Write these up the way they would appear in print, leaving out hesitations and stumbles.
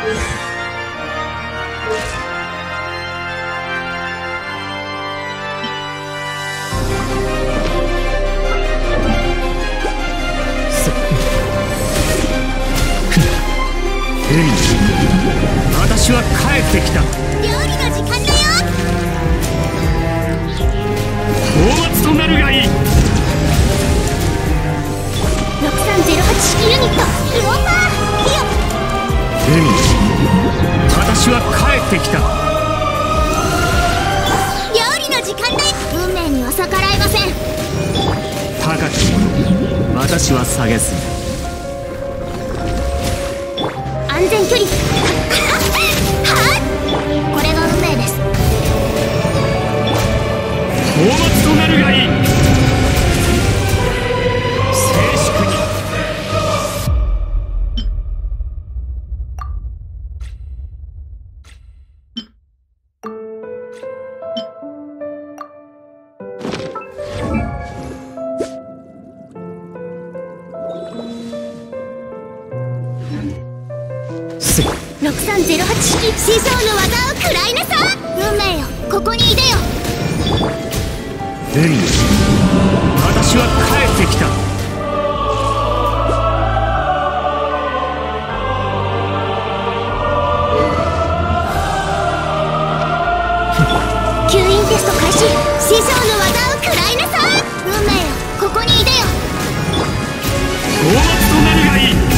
私は帰ってきた。 料理の時間だよ。 討伐となるがいい。 6308式ユニットウォーパーヒヨ。 私は帰ってきた。 料理の時間だよ。運命には逆らえません。 高き者私は下げず。 安全距離これが運命です。 討伐となるがいい。静粛に。 6308式師匠の技を食らいなさい。運命よ、ここにいでよ。 私は帰ってきた。 吸引テスト開始。師匠の技を食らいなさい。運命よ、ここにいでよ。 討伐となるがいい。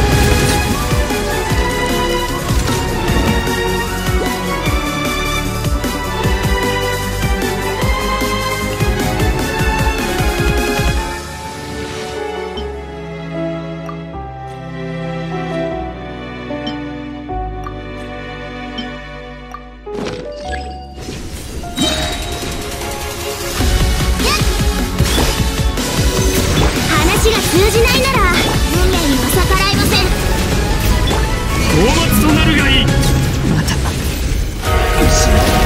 話が通じないなら運命には逆らえません。 討伐となるがいい。 また失う。